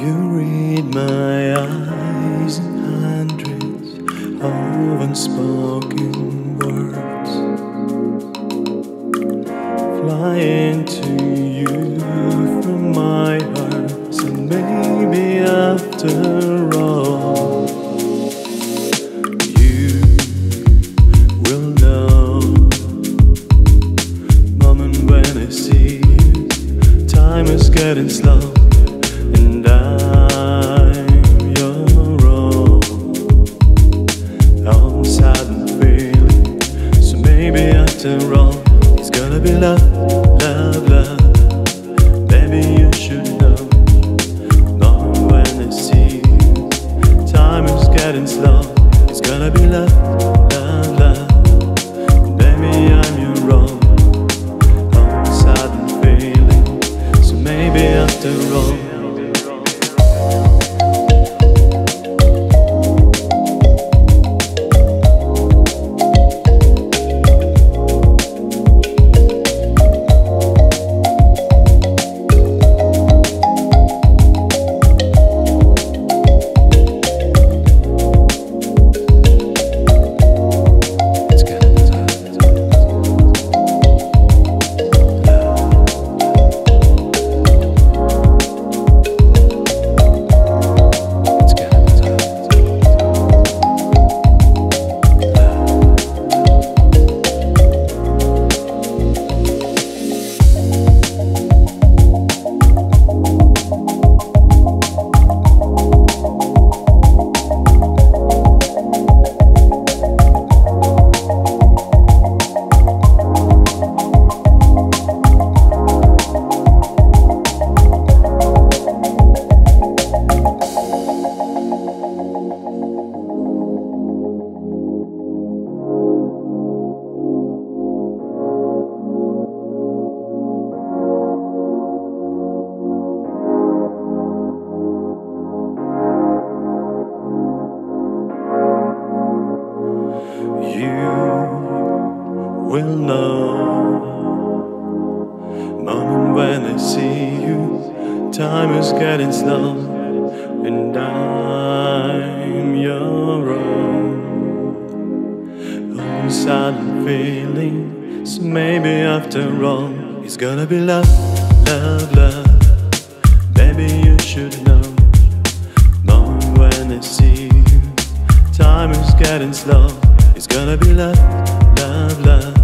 You read my eyes in hundreds of unspoken words, flying to you from my heart. And maybe after all, you will know, moment when I see you, time is getting slow. And I'm your own. I'm sad and feeling. So maybe after all, it's gonna be love, love, love. Baby, you should know. Knowing when I see you, time is getting slow. It's gonna be love, love, love. Baby, I'm your own. I'm sad and feeling. So maybe after all. Will know, moment when I see you, time is getting slow, and I'm your own. Oh, silent feeling, so maybe after all, it's gonna be love, love, love. Baby, you should know, moment when I see you, time is getting slow, it's gonna be love, love, love.